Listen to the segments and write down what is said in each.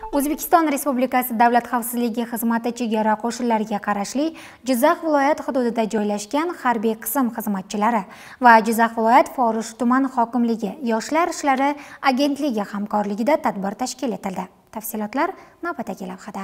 O'zbekiston Respublikasi Davlat xavfsizligi xizmati chegara qo'shinlariga qarashli Jizzax viloyat hududida joylashgan harbiy qism xizmatchilari va Jizzax viloyat Forish tuman hokimligi Yoshlar ishlari agentligi hamkorligida tadbir tashkil etildi. Tafsilotlar navbatdagi lavhada.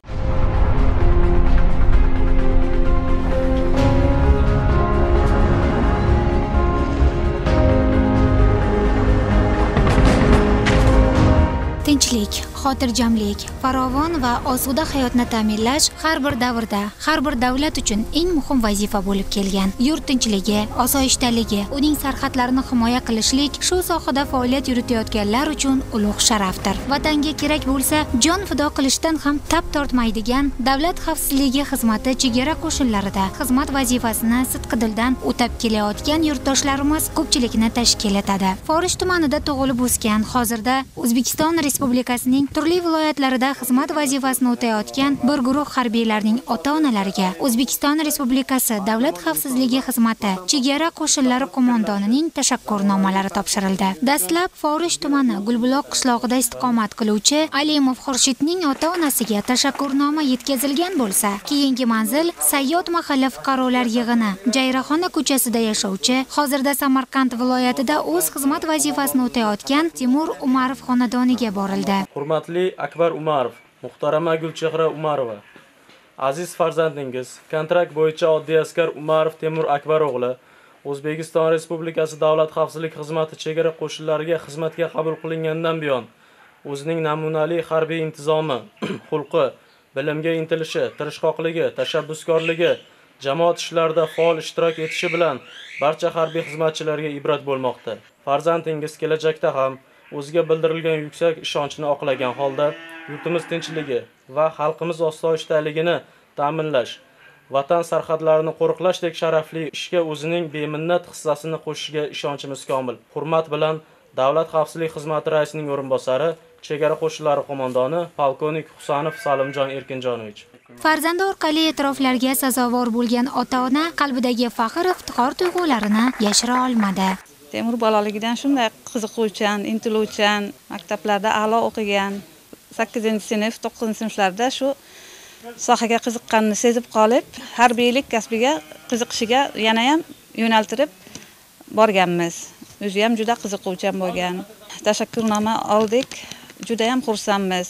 Tinchlik, xotirjamlik, farovon va osuda hayotni ta'minlash har bir davrda, har bir davlat uchun eng muhim vazifa bo'lib kelgan. Yurt tinchligi, osoyishtaligi, uning sarhadlarini himoya qilishlik shu sohada faoliyat yuritayotganlar uchun ulug' sharafdir. Vatanga kerak bo'lsa, jon fido qilishdan ham tap tortmaydigan Davlat xavfsizligi xizmati chegara qo'shinlarida xizmat vazifasini sidqidildan o'tab kelayotgan yurtdoshlarimiz ko'pchilikni tashkil etadi. Forish tumanida tug'ilib o'sgan, hozirda O'zbekiston Respublikasining turli viloyatlarida xizmat vazifasini o'tayotgan bir guruh harbiylarning ota-onalariga O'zbekiston Respublikasi Davlat xavfsizligi xizmati chegara qo'shinlari qo'mondonining tashakkurnomalari topshirildi. Dastlab Forish tumani Gulbuloq qishlog'ida istiqomat qiluvchi Alimov Xurshidning ota-onasiga tashakkurnoma yetkazilgan bo'lsa, keyingi manzil Sayyod mahalla fuqarolar yig'ini Jayraxona ko'chasida yashovchi, hozirda Samarqand viloyatida o'z xizmat vazifasini o'tayotgan Timur Umarov xonadoniga borildi. Hurmatli Akbar Umarov, muhtarama Gulchehra Umarova, aziz farzandingiz, kontrakt bo'yicha oddiy askar Umarov Temur Akbar o'g'li O'zbekiston Respublikasi Davlat xavfsizlik xizmati chegara qo'shinlariga xizmatga qabul qilingandan buyon o'zining namunali harbiy intizomi, xulqi, bilimga intilishi, tirishqoqligi, tashabbuskorligi, jamoat ishlarida faol ishtirok etishi bilan barcha harbiy xizmatchilarga ibrat bo'lmoqda. Farzandingiz kelajakda ham o'ziga bildirilgan yuksak ishonchni oqlagan holda yurtimiz tinchligi va xalqimiz osoyishtaligini ta'minlash, vatan sarhadlarini qo'riqlashdek sharafli ishga o'zining beminnat hissasini qo'shishiga ishonchimiz komil. Hurmat bilan Davlat xavfsizlik xizmati raisining o'rinbosari, chegara qo'shinlari qo'mondoni polkovnik Husanov Salimjon Erkinjonovich. Farzandi orqali e'tiroflarga sazovor bo'lgan ota-ona qalbidagi faxr iftixor tuyg'ularini yashira olmadi. Temur bolaligidan shunday qiziquvchan, intiluvchan, maktablarda a'lo o'qigan, 8-sinf, 9-sinflarda shu sohaga qiziqqanini sezib qolib, harbiylik kasbiga qiziqishiga yana ham yo'naltirib borganmiz. O'zi ham juda qiziquvchan bo'lgan. Tashakkurnoma oldik, juda ham xursandmiz.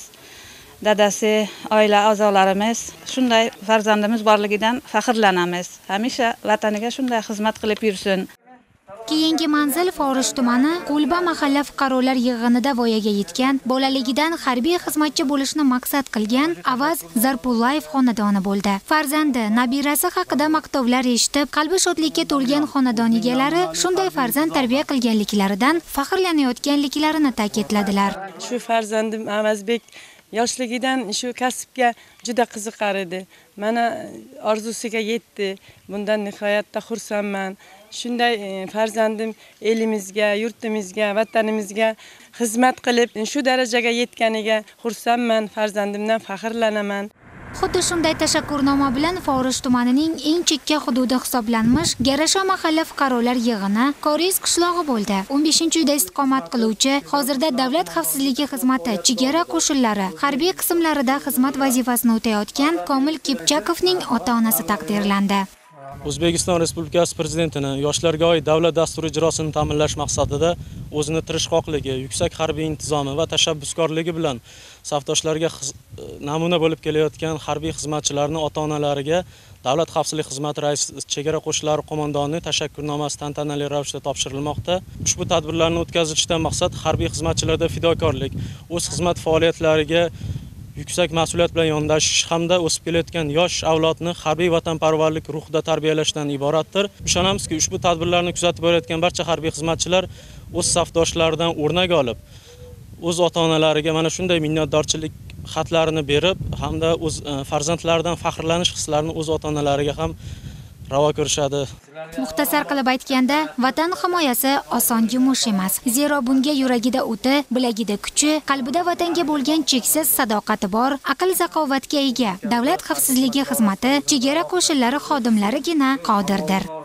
Dadasi, oila a'zolarimiz shunday farzandimiz borligidan faxrlanamiz. Hamisha vataniga shunday xizmat qilib yursin. Keyingi manzil Forish tumani Qulba mahalla fuqarolar yig'inida voyaga yetgan, bolaligidan harbiy xizmatchi bo'lishni maqsad qilgan Avaz Zarpullayev xonadoni bo'ldi. Farzandi, nabirasi haqida maqtovlar eshitib, qalbi shodlikka to'lgan xonadon egalari shunday farzand tarbiya qilganliklaridan faxrlanayotganliklarini ta'kidladilar. Shu farzandim Avazbek yoshligidan shu kasbga juda qiziqar edi. Mana orzusiga yetdi. Bundan nihoyatda xursandman. Shunday farzandim elimizga, yurtimizga, vatanimizga xizmat qilib, shu darajaga yetganiga xursandman, farzandimdan faxrlanaman. Xuddi shunday tashakkurnoma bilan Forish tumanining eng chekka hududi hisoblanmish Garasha mahalla fuqarolar yig'ini Koriz qishlog'i bo'ldi. 15-uyda istiqomat qiluvchi, hozirda Davlat xavfsizligi xizmati chegara qo'shinlari harbiy qismlarida xizmat vazifasini o'tayotgan Komil Kipchakovning ota-onasi taqdirlandi. O'zbekiston Respublikasi Prezidentining yoshlarga oid davlat dasturi ijrosini ta'minlash maqsadida o'zini tirishqoqligi, yuksak harbiy intizomi va tashabbuskorligi bilan safdoshlarga namuna bo'lib kelayotgan harbiy xizmatchilarning ota-onalariga Davlat xavfsizlik xizmati raisi chegara qo'shinlari qo'mondonining tashakkurnomasi tantanali ravishda topshirilmoqda. Ushbu tadbirlarni o'tkazishdan maqsad harbiy xizmatchilarda fidokorlik, o'z xizmat faoliyatlariga yuksak mas'uliyat bilan yondashish hamda o'sib kelayotgan yosh avlodni harbiy vatanparvarlik ruhida tarbiyalashdan iboratdir. Ishonamizki, ushbu tadbirlarni kuzatib borayotgan barcha harbiy xizmatchilar o'z safdoshlaridan o'rnak olib, o'z ota-onalariga mana shunday minnatdorchilik xatlarini berib, hamda o'z farzandlaridan faxrlanish hislarini o'z ota-onalariga ham ravo ko'rishadi. Muxtasar qilib aytganda, vatan himoyasi oson yumush emas. Zero bunga yuragida o'ti, bilagida kuchi, qalbida vatanga bo'lgan cheksiz sadoqati bor, aql-zakovatga ega Davlat xavfsizligi xizmati chegara qo'shinlari xodimlarigina qodirdir.